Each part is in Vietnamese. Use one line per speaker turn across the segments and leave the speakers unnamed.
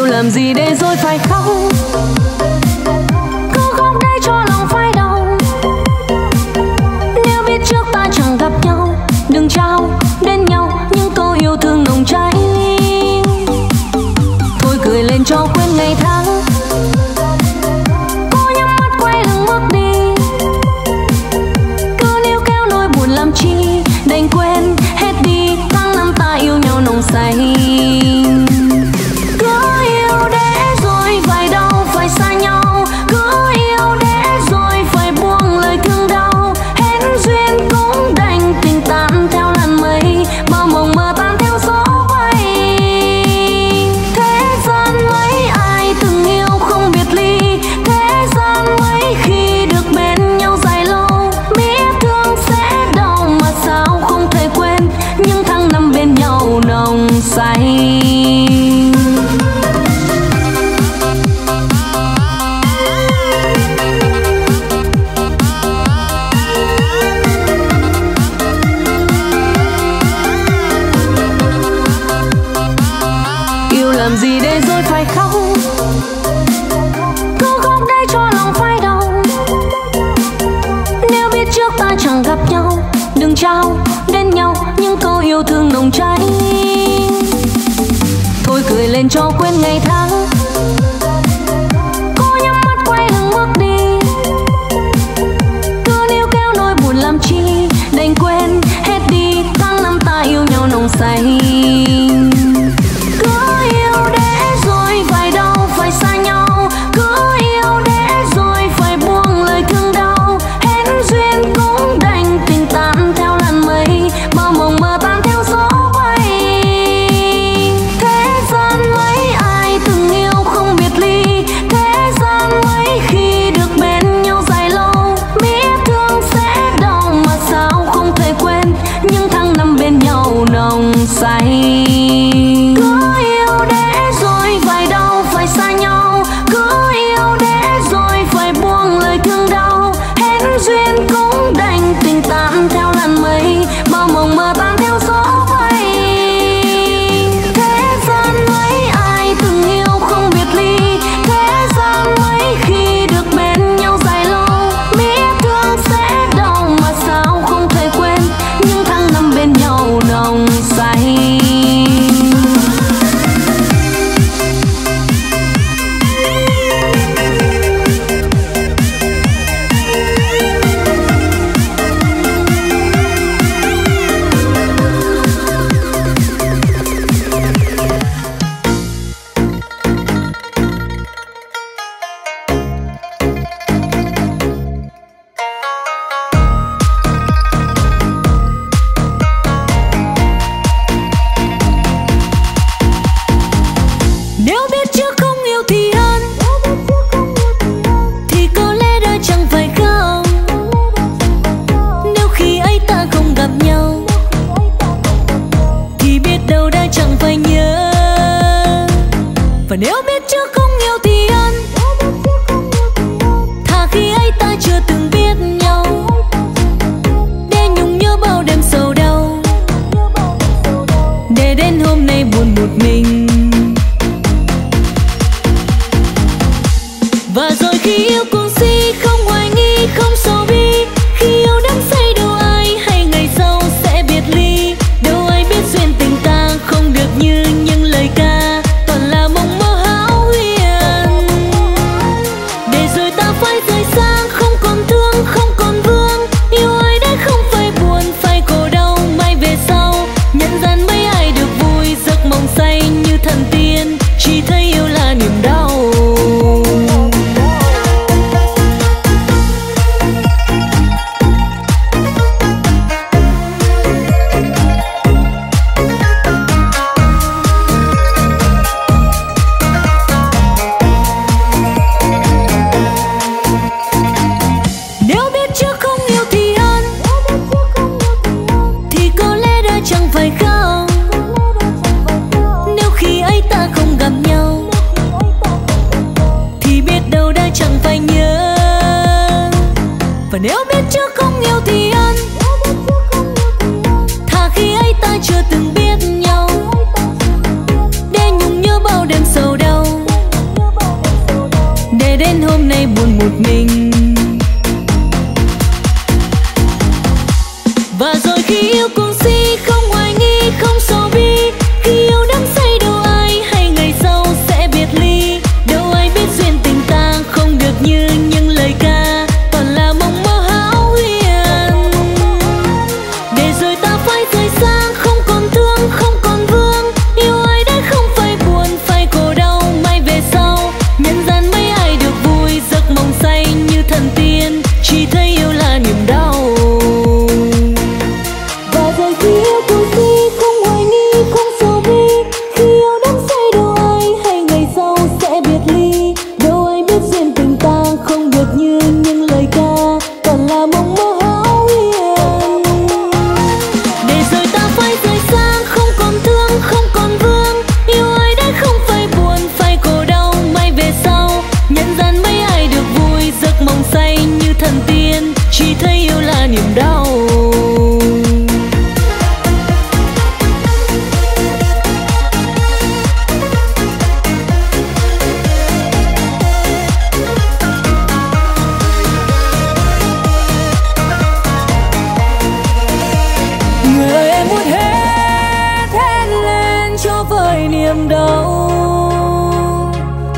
Yêu làm gì để rồi phải khóc, cứ khóc để cho lòng phai đau. Nếu biết trước ta chẳng gặp nhau, đừng trao đến nhau những câu yêu thương nồng cháy. Thôi cười lên cho quên ngày tháng, cô nhắm mắt quay lưng bước đi. Cứ níu kéo nỗi buồn làm chi, đành quên hết đi tháng năm ta yêu nhau nồng say. Cứ yêu để rồi phải đau phải xa nhau, cứ yêu để rồi phải buông lời thương đau. Hết duyên cũng đành tình tan theo làn mây, bao mộng mơ tan theo gió bay. Thế gian mấy ai từng yêu không biệt ly, thế gian mấy khi được bên nhau dài lâu. Biết thương sẽ đau mà sao không thể quên những tháng năm bên nhau nồng say. Yêu làm gì để rồi phải khóc, cứ khóc để cho lòng phai đau. Nếu biết trước ta chẳng gặp nhau, đừng trao đến nhau những câu yêu thương nồng cháy. Thôi cười lên cho quên ngày tháng, cô nhắm mắt quay lưng bước đi. Cứ níu kéo nỗi buồn làm chi, đành quên hết đi tháng năm ta yêu nhau nồng say. Cứ yêu để rồi phải đau phải xa nhau, cứ yêu để rồi phải buông lời thương đau. Hết duyên cũng đành tình tan theo làn mây, bao mộng mơ tan theo gió bay. Thế gian mấy ai từng yêu không biệt ly, thế gian mấy khi được bên nhau dài lâu. Biết thương sẽ đau mà sao không thể quên những tháng năm bên nhau nồng say. Cứ yêu để rồi phải đau phải xa nhau, cứ yêu để rồi phải buông lời thương đau. Hết duyên cũng đành tình tan theo làn mây, bao mộng mơ tan theo gió bay. Thế gian mấy ai từng yêu không biệt ly, thế gian mấy khi được bên nhau dài lâu. Biết thương sẽ đau mà sao không thể quên những tháng năm bên nhau nồng say. Nếu biết trước không yêu thì hơn, thì có lẽ đã chẳng phải không. Nếu khi ấy ta không gặp nhau, thì biết đâu đã chẳng phải nhớ. Và nếu biết trước không yêu thì hơn, thà khi ấy ta chưa từng biết nhau, để nhung nhớ bao đêm sầu đau, để đến hôm nay buồn một mình. Và rồi khi yêu cuồng si không hoài nghi không sầu bi, khi yêu đắm say đâu ai hay ngày sau sẽ biệt ly. Đâu ai biết duyên tình ta không được như những lời ca, toàn là mộng mơ hão huyền. Để rồi ta phải rời xa, không còn thương không còn vương. Yêu ai đã không phải buồn phải khổ đau mai về sau. Nhân gian mấy ai được vui giấc mộng say như thần tiên, chỉ thấy yêu là niềm đau.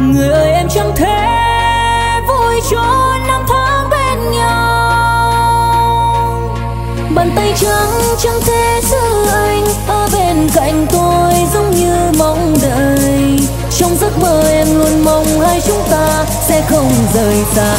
Người ơi em chẳng thể vui cho năm tháng bên nhau. Bàn tay trắng chẳng thể giữ anh ở bên cạnh tôi giống như mong đợi. Trong giấc mơ em luôn mong hai chúng ta sẽ không rời xa.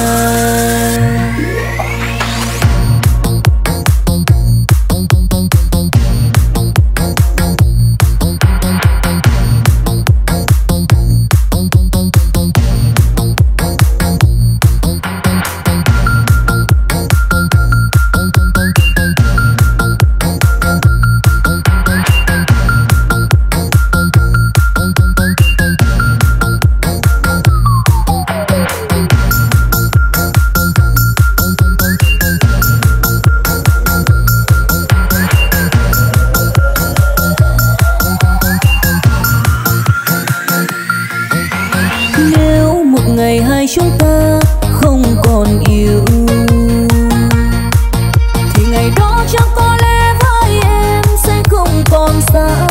Hai chúng ta không còn yêu thì ngày đó chắc có lẽ với em sẽ không còn xa.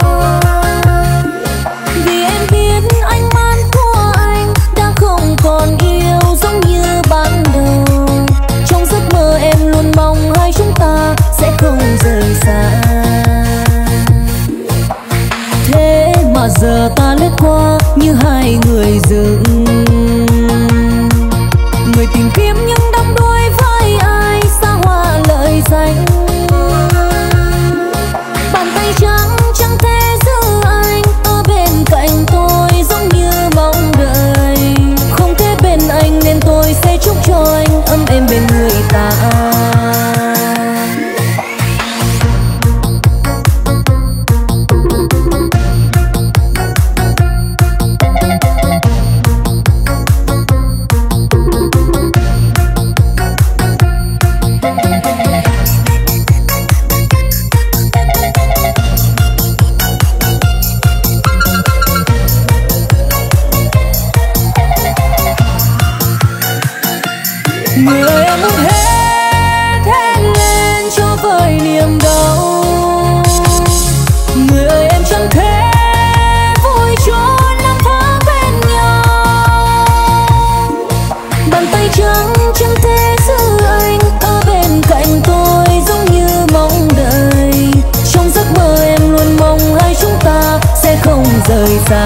Vì em biết ánh mắt của anh đã không còn yêu giống như ban đầu. Trong giấc mơ em luôn mong hai chúng ta sẽ không rời xa. Thế mà giờ ta lướt qua như hai người dưng, người tìm kiếm những đắm đuối với ai xa hoa lời danh. Bàn tay trắng chẳng thể giữ anh ở bên cạnh tôi giống như mong đợi. Không thể bên anh nên tôi sẽ chúc cho anh ấm êm bên người ta. Người ơi em muốn hết lên cho vơi niềm đau. Người ơi em chẳng thể vui cho năm tháng bên nhau. Bàn tay trắng chẳng thể giữ anh ở bên cạnh tôi giống như mong đợi. Trong giấc mơ em luôn mong hai chúng ta sẽ không rời xa.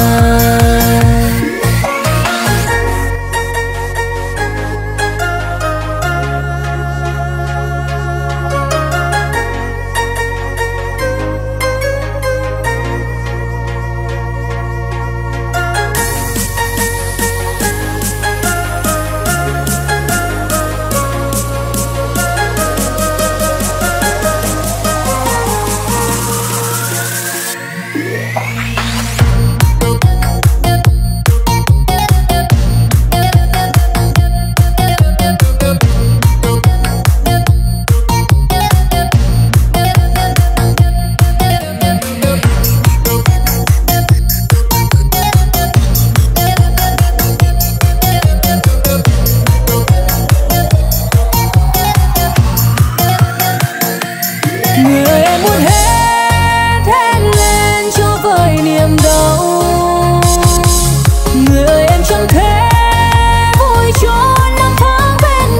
Người ơi em muốn hết lên cho vơi niềm đau. Người ơi em chẳng thể vui cho năm tháng bên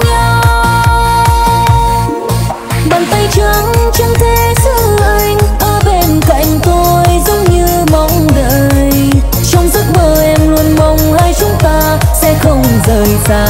nhau. Bàn tay trắng chẳng thể giữ anh ở bên cạnh tôi giống như mong đợi. Trong giấc mơ em luôn mong hai chúng ta sẽ không rời xa.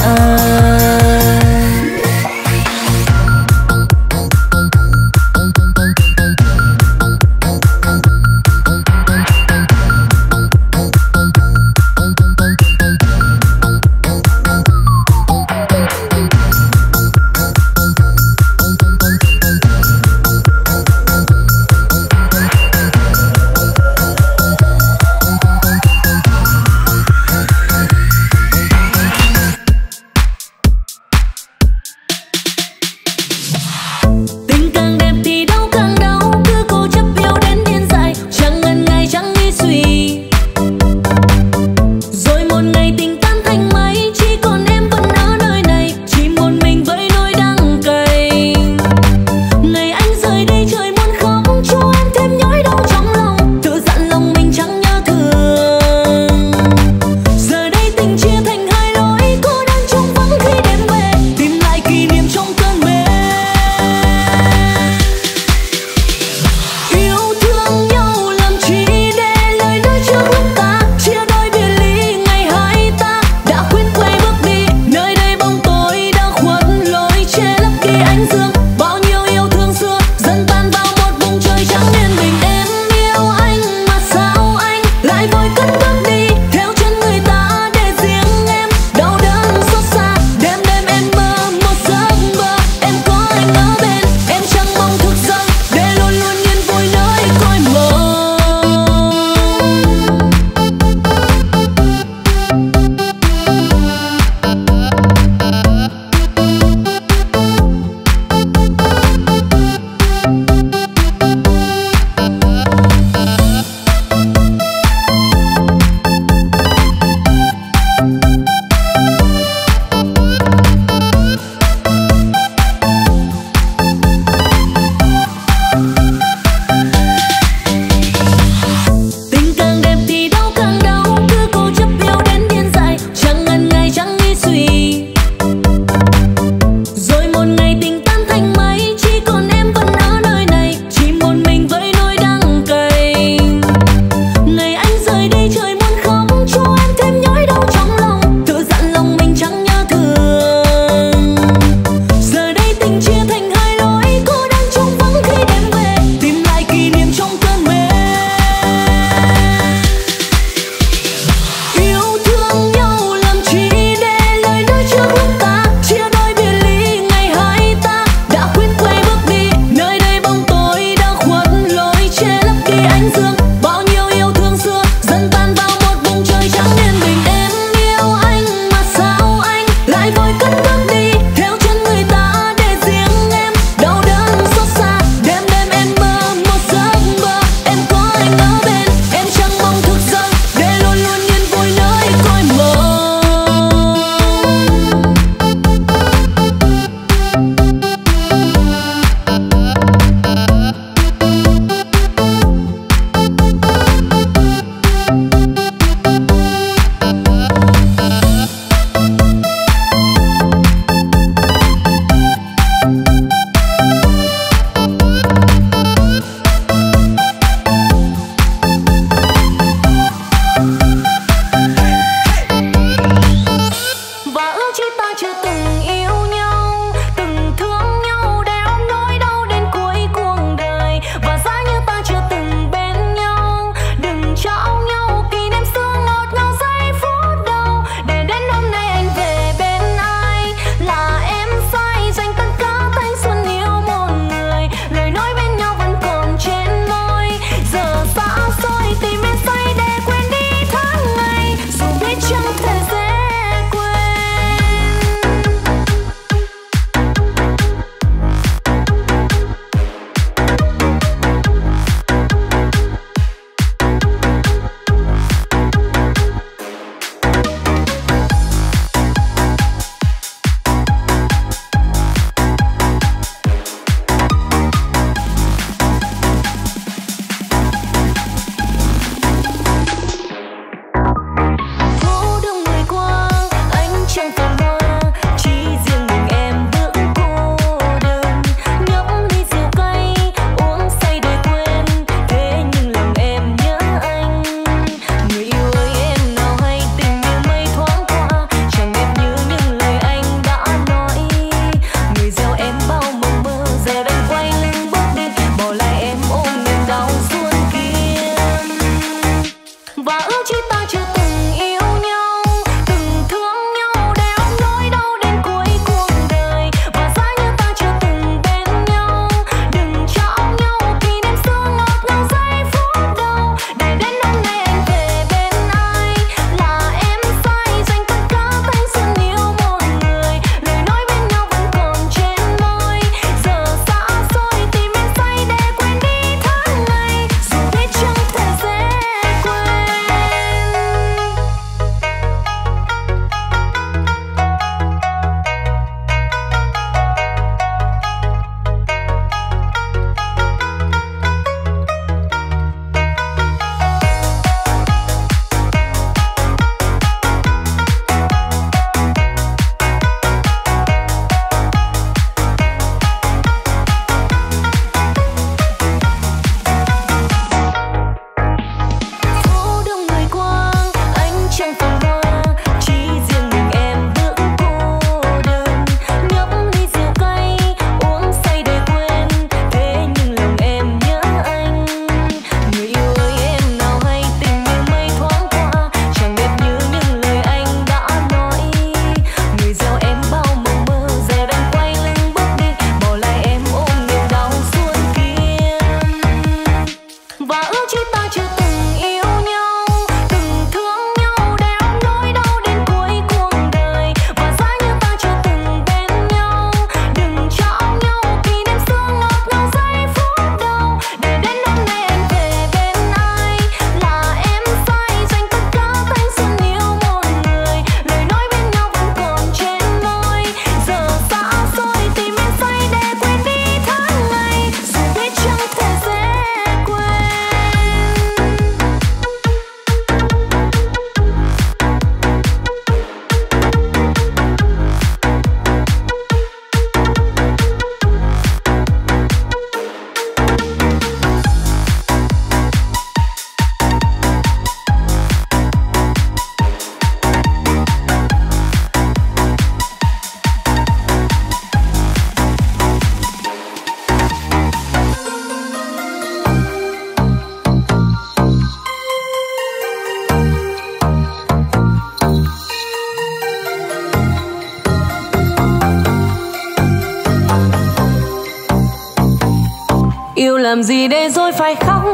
làm gì để rồi phải khóc,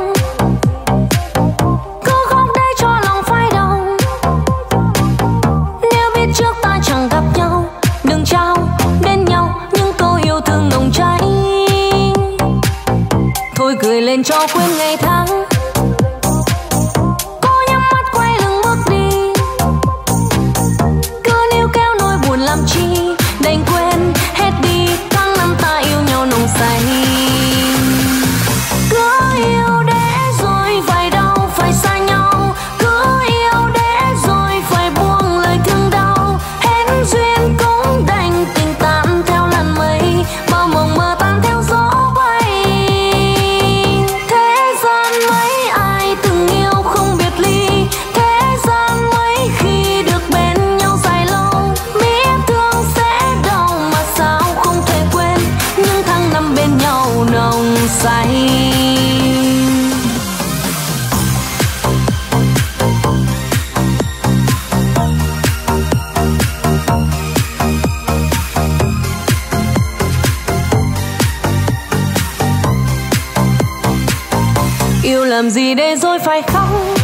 cứ khóc để cho lòng phai đau. Nếu biết trước ta chẳng gặp nhau, đừng trao đến nhau những câu yêu thương nồng cháy. Thôi cười lên cho quên ngày tháng, cô nhắm mắt quay lưng bước đi. Cứ níu kéo nỗi buồn làm chi, đành quên hết đi tháng năm ta yêu nhau nồng say. Cứ yêu để rồi phải đau, phải xa nhau. Cứ yêu để rồi phải buông lời thương đau. Hết duyên cũng đành tình tan theo làn mây, bao mộng mơ tan theo gió bay. Thế gian mấy ai từng yêu không biệt ly, thế gian mấy khi được bên nhau dài lâu. Biết thương sẽ đau mà sao không thể quên những tháng năm bên nhau nồng say. Yêu làm gì để rồi phải khóc,